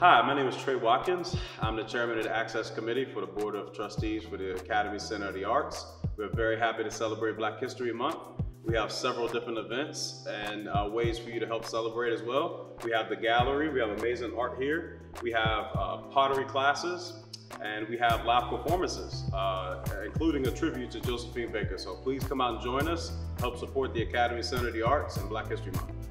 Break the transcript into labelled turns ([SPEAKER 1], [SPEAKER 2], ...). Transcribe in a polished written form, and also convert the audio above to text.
[SPEAKER 1] Hi, my name is Trey Watkins. I'm the chairman of the Access Committee for the Board of Trustees for the Academy Center of the Arts. We're very happy to celebrate Black History Month. We have several different events and ways for you to help celebrate as well. We have the gallery, we have amazing art here. We have pottery classes, and we have live performances, including a tribute to Josephine Baker. So please come out and join us, help support the Academy Center of the Arts and Black History Month.